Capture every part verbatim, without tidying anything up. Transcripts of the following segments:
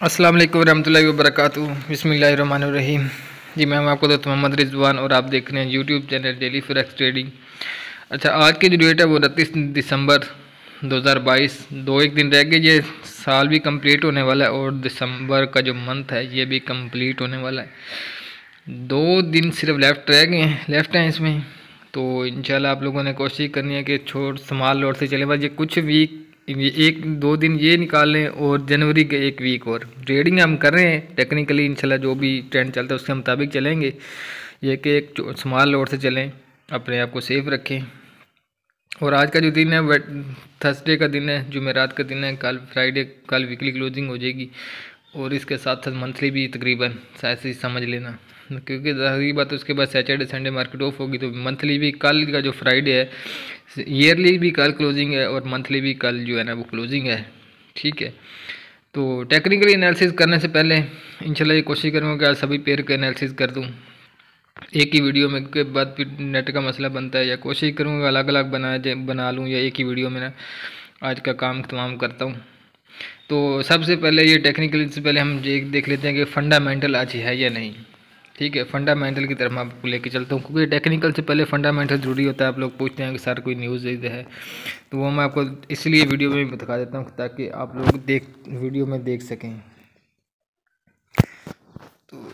अस्सलाम वालेकुम रहमतुल्लाहि व बरकातुहू। बिस्मिल्लाहिर्रहमानिर्रहीम। जी मैं हूं आपको दोस्त मोहम्मद रिजवान और आप देख रहे हैं YouTube channel daily forex trading. अच्छा, आज की जो डेट है वो उनतीस दिसंबर दो हज़ार बाईस। दो एक दिन रह गए, ये साल भी कंप्लीट होने वाला है और दिसंबर का जो मंथ है ये भी कंप्लीट होने वाला है। दो दिन सिर्फ लेफ्ट रह गए हैं लेफ्ट हैं इसमें, तो इंशाल्लाह आप लोगों ने कोशिश करनी है कि छोट स्मॉल लॉट से चले। बस ये कुछ वीक एक दो दिन ये निकाल लें और जनवरी के एक वीक और ट्रेडिंग हम कर रहे हैं टेक्निकली। इंशाल्लाह जो भी ट्रेंड चलता है उसके मुताबिक चलेंगे। ये कि एक स्मॉल लॉट से चलें, अपने आप को सेफ रखें। और आज का जो दिन है थर्सडे का दिन है, जुमेरात का दिन है। कल फ्राइडे, कल वीकली क्लोजिंग हो जाएगी और इसके साथ साथ मंथली भी तकरीबन ऐसे ही समझ लेना, क्योंकि ज़ाहिर बात है उसके बाद सैटरडे संडे मार्केट ऑफ होगी, तो मंथली भी कल का जो फ्राइडे है, ईयरली भी कल क्लोजिंग है और मंथली भी कल जो है ना वो क्लोजिंग है। ठीक है, तो टेक्निकली एनालिसिस करने से पहले इंशाल्लाह ये कोशिश करूँगा कि आज सभी पेयर का एनालिसिस कर दूँ एक ही वीडियो में, के बाद फिर नेट का मसला बनता है, या कोशिश करूँगा अलग अलग बना बना लूँ या एक ही वीडियो में ना आज का काम तमाम करता हूँ। तो सबसे पहले ये टेक्निकली से पहले हम ये देख लेते हैं कि फंडामेंटल आज है या नहीं। ठीक है, फंडामेंटल की तरफ मैं आपको लेके चलता हूँ, क्योंकि टेक्निकल से पहले फंडामेंटल ज़रूरी होता है। आप लोग पूछते हैं कि सर कोई न्यूज़ है, तो वो मैं आपको इसलिए वीडियो में भी दिखा देता हूँ ताकि आप लोग देख वीडियो में देख सकें। तो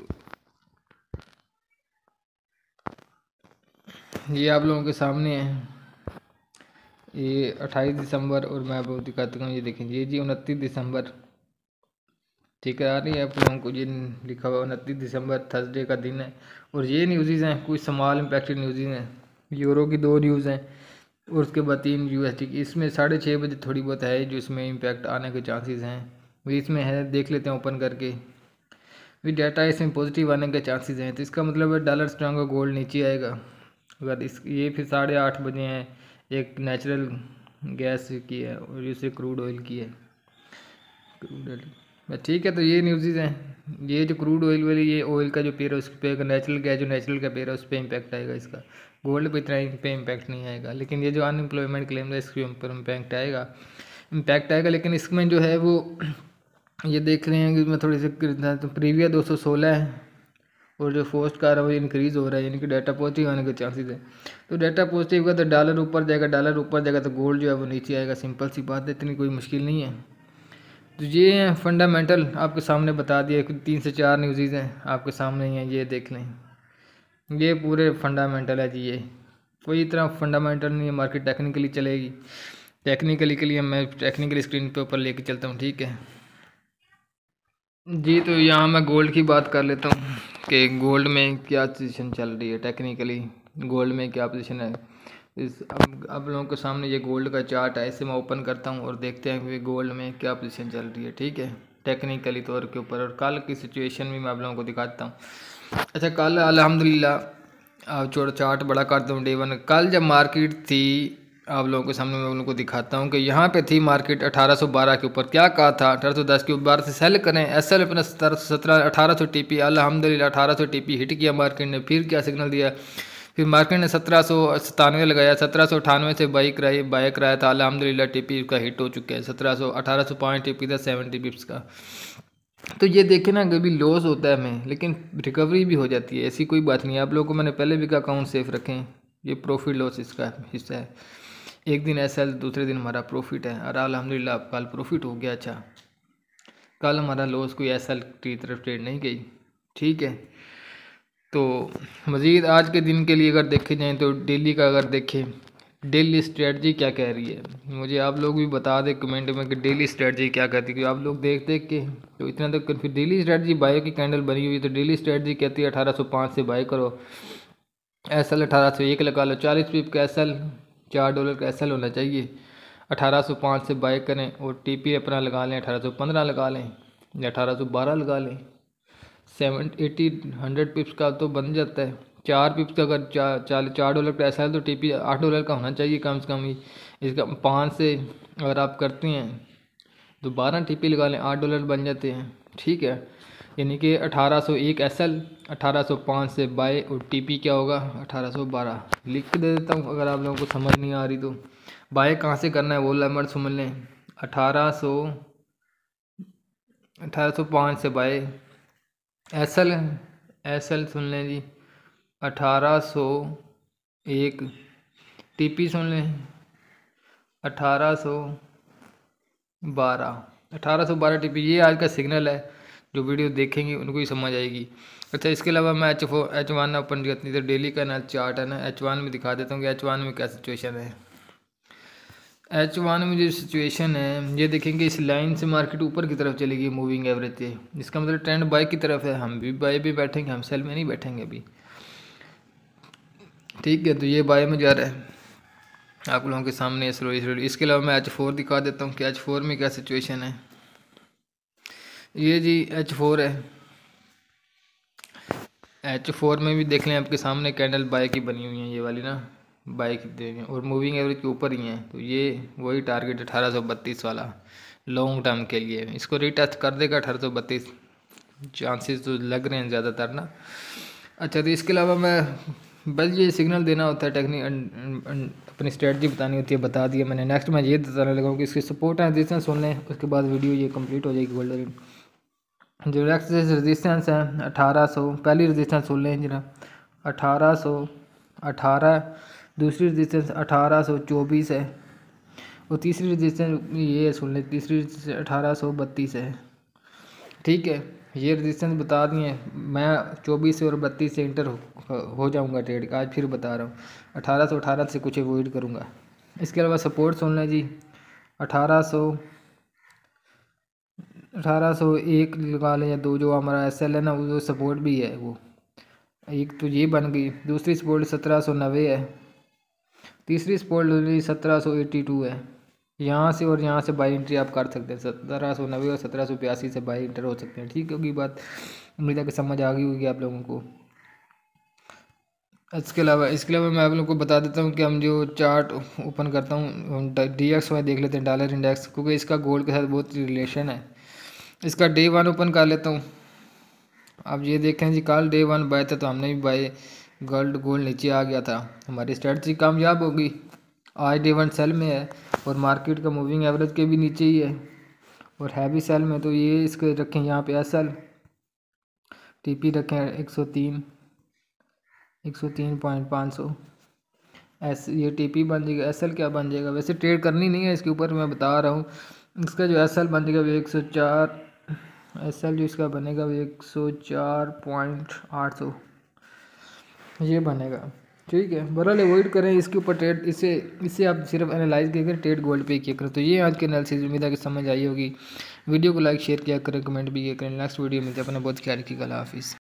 ये आप लोगों के सामने है, ये अट्ठाईस दिसंबर और मैं आपको दिखाता हूँ। ये देखें, ये जी उनतीस दिसंबर, ठीक है, आ रही है आप लोगों को। ये लिखा हुआ उनतीस दिसंबर थर्सडे का दिन है और ये न्यूज़ हैं कुछ स्मॉल इम्पैक्टेड न्यूज़ हैं। यूरो की दो न्यूज़ हैं और उसके बाद तीन यूएसडी की। इसमें साढ़े छः बजे थोड़ी बहुत है जो इसमें इम्पैक्ट आने के चांसेस हैं, वो इसमें है, देख लेते हैं ओपन करके। भी डाटा इसमें पॉजिटिव आने के चांसेस हैं, तो इसका मतलब है डॉलर स्ट्रांग और गोल्ड नीचे आएगा। अगर इस ये फिर साढ़े आठ बजे हैं, एक नेचुरल गैस की है और दूसरी क्रूड ऑयल की है। क्रूड ऑयल ठीक है, तो ये न्यूज़ हैं। ये जो क्रूड ऑयल वाली ये ऑयल का जो पेयर है उस पर, नेचुरल गैस जो नेचुरल का पेयर है उस पर इम्पैक्ट आएगा इसका। गोल्ड पे इतना पे इम्पैक्ट नहीं आएगा, लेकिन ये जो अनएम्प्लॉयमेंट क्लेम है इसके ऊपर इम्पैक्ट आएगा इम्पैक्ट आएगा लेकिन इसमें जो है वो ये देख रहे हैं कि मैं थोड़ी सी तो प्रीवियस दो सौ सोलह है और जो फोस्ट का रहा है वो इंक्रीज़ हो रहा है, यानी कि डाटा पॉजिटिव आने के चांसेस है। तो डाटा पॉजिटिव का तो डॉलर ऊपर जाएगा, डॉलर ऊपर जाएगा तो गोल्ड जो है वो नीचे आएगा। सिंपल सी बात है, इतनी कोई मुश्किल नहीं है। तो ये हैं फंडामेंटल, आपके सामने बता दिए, तीन से चार न्यूज़ हैं आपके सामने ही हैं, ये देख लें। ये पूरे फंडामेंटल है जी, ये कोई इतना फंडामेंटल नहीं है। मार्केट टेक्निकली चलेगी, टेक्निकली के लिए मैं टेक्निकली स्क्रीन पे ऊपर लेके चलता हूँ। ठीक है जी, तो यहाँ मैं गोल्ड की बात कर लेता हूँ कि गोल्ड में क्या पोजीशन चल रही है। टेक्निकली गोल्ड में क्या पोजीशन है इस अब आप लोगों के सामने ये गोल्ड का चार्ट है, इसे मैं ओपन करता हूँ और देखते हैं कि गोल्ड में क्या पोजीशन चल रही है। ठीक है, टेक्निकली तौर के ऊपर, और कल की सिचुएशन भी मैं आप लोगों को दिखाता हूँ। अच्छा, कल अल्हम्दुलिल्लाह आप छोटा चार्ट बड़ा करता हूँ डे वन। कल जब मार्केट थी आप लोगों के सामने मैं उनको दिखाता हूँ कि यहाँ पे थी मार्केट अठारह सौ बारह के ऊपर। क्या कहा था, अठारह सौ दस के ऊपर से सेल करें, एस एल अपना सत्रह अठारह सौ टी पी, अल्हम्दुलिल्लाह अठारह सौ टी पी हिट किया मार्केट ने। फिर क्या सिग्नल दिया, फिर मार्केट ने सत्रह सौ सतानवे लगाया, सत्रह सौ अठानवे से बाई कराई बाय कराया था। अल्हम्दुलिल्लाह टीपी का हिट हो चुका है, सत्रह सौ अठारह सौ पाँच टीपी था, सेवेंटी पिप्स का। तो ये देखे ना, कभी लॉस होता है हमें लेकिन रिकवरी भी हो जाती है, ऐसी कोई बात नहीं है। आप लोगों को मैंने पहले भी कहा अकाउंट सेफ रखें, ये प्रॉफिट लॉस इसका हिस्सा है। एक दिन ऐसा है, दूसरे दिन हमारा प्रॉफिट है, और अल्हम्दुलिल्लाह कल प्रॉफिट हो गया। अच्छा, कल हमारा लॉस कोई ऐसा की तरफ ट्रेड नहीं गई। ठीक है, तो मज़ीद आज के दिन के लिए अगर देखे जाएँ तो डेली का अगर देखें, डेली स्ट्रेटजी क्या कह रही है, मुझे आप लोग भी बता दें कमेंट में कि डेली स्ट्रेटजी क्या कहती है। क्योंकि आप लोग देख देख के तो इतना तो फिर डेली स्ट्रेटजी बाय की कैंडल बनी हुई है, तो डेली स्ट्रेटजी कहती है अठारह सौ पाँच से बाय करो, एस एल अठारह सौ एक लगा लो, चालीस पिप का एस एल, चार डॉलर का एस एल होना चाहिए। अठारह सौ पाँच से बाय करें और टी पी अपना लगा लें, अठारह सौ पंद्रह लगा लें या अठारह सौ बारह लगा लें। सेवन एटी हंड्रेड पिप्स का तो बन जाता है। चार पिप्स का अगर चार चार चार डॉलर का ऐसा है तो टी पी आठ डॉलर का होना चाहिए कम से कम ही। इसका पाँच से अगर आप करते हैं तो बारह टी पी लगा लें, आठ डॉलर बन जाते हैं। ठीक है, यानी कि अठारह सौ एक एस एल, अठारह सौ पाँच से बाय और टी पी क्या होगा अठारह सौ बारह। लिख दे देता हूँ अगर आप लोगों को समझ नहीं आ रही तो। बाय कहाँ से करना है वो नंबर समझ लें, अठारह सौ अठारह सौ पाँच से buy. S L S L सुन लें जी, अठारह सौ एक। टी पी सुन लें, अठारह सौ बारह। अठारह सौ बारह टी पी, ये आज का सिग्नल है, जो वीडियो देखेंगे उनको ही समझ आएगी। अच्छा, इसके अलावा मैं H four H one open करती तो डेली का ना चार्ट है ना, एच वन में दिखा देता हूँ कि एच वन में क्या सिचुएशन है। एच वन में जो सिचुएशन है, ये देखेंगे इस लाइन से मार्केट ऊपर की तरफ चलेगी मूविंग एवरेज से, इसका मतलब ट्रेंड बाय की तरफ है। हम भी बाय भी बैठेंगे, हम सेल में नहीं बैठेंगे अभी, ठीक है। तो ये बाय में जा रहा है आप लोगों के सामने स्लोली स्लोली। इसके अलावा मैं एच फोर दिखा देता हूँ कि एच फोर में क्या सिचुएशन है। ये जी एच फोर है, एच फोर में भी देख लें आपके सामने कैंडल बाय की बनी हुई है, ये वाली ना बाय की दे हैं और मूविंग एवरेज के ऊपर ही है। तो ये वही टारगेट अठारह सौ बत्तीस वाला लॉन्ग टर्म के लिए, इसको रिटेस्ट कर देगा अठारह सौ बत्तीस, चांसेस तो लग रहे हैं ज़्यादातर ना। अच्छा, तो इसके अलावा मैं बस ये सिग्नल देना होता है, टेक्निक अपनी स्ट्रेटजी बतानी होती है, बता दिया मैंने। नेक्स्ट मैं ये बताने लगा कि इसकी सपोर्ट एंड रेजिस्टेंस सुन लें, उसके बाद वीडियो ये कंप्लीट हो जाएगी। गोल्ड जो नेक्स्ट रेजिस्टेंस है अठारह सौ, पहली रेजिस्टेंस सुन लें जरा, अठारह सौ अठारह। दूसरी रेजिस्टेंस अठारह सौ चौबीस है और तीसरी रेजिस्टेंस ये सुन लें, तीसरी रेजिस्टेंस अठारह सौ बत्तीस है, ठीक है। ये रेजिस्टेंस बता दिए, मैं चौबीस से और बत्तीस से इंटर हो, हो जाऊंगा ट्रेड का, आज फिर बता रहा हूँ। अठारह सौ अठारह से कुछ अवॉइड करूँगा। इसके अलावा सपोर्ट सुन लें जी, अठारह सौ अठारह सौ एक लगा लें या दो, जो हमारा एस एल है ना, वो सपोर्ट भी है। वो एक तो ये बन गई, दूसरी सपोर्ट सत्रह सौ नब्बे है, तीसरी सपोर्ट सत्रह सौ एट्टी टू है। यहाँ से और यहाँ से बाई एंट्री आप कर सकते हैं, सत्रह सौ नब्बे और सत्रह सौ बयासी से बाई एंटर हो सकते हैं, ठीक होगी बात। उम्मीद है कि समझ आ गई होगी आप लोगों को। इसके अलावा इसके अलावा मैं आप लोगों को बता देता हूँ कि हम जो चार्ट ओपन करता हूँ डी एक्स में देख लेते हैं, डॉलर इंडेक्स, क्योंकि इसका गोल्ड के साथ बहुत रिलेशन है। इसका डे वन ओपन कर लेता हूँ। अब ये देखें जी, कल डे वन बाय था तो हमने भी बाय, गोल्ड गोल्ड नीचे आ गया था, हमारी स्ट्रेटजी कामयाब होगी। आज डे वन सेल में है और मार्केट का मूविंग एवरेज के भी नीचे ही है और है भी सेल में। तो ये इसके रखें यहाँ पे एस एल, टी पी रखें एक सौ तीन एक सौ तीन पॉइंट पाँच सौ, एस ये टी पी बन जाएगा। एस एल क्या बन जाएगा, वैसे ट्रेड करनी नहीं है इसके ऊपर, मैं बता रहा हूँ। इसका जो एस एल बन जाएगा वो एक सौ चार, एस एल जो इसका बनेगा वो एक सौ चार पॉइंट आठ सौ ये बनेगा, ठीक है। बहरहाल अवॉइड करें इसके ऊपर ट्रेड, इससे इससे आप सिर्फ एनालाइज किया करें, ट्रेड गोल्ड पे किया करें। तो ये आज के एनालिसिस, उम्मीद है कि समझ आई होगी। वीडियो को लाइक शेयर किया करें, कमेंट भी किया करें। नेक्स्ट वीडियो मिलते हैं, अपना बहुत ख्याल रखिएगा। अल्लाह हाफिज़।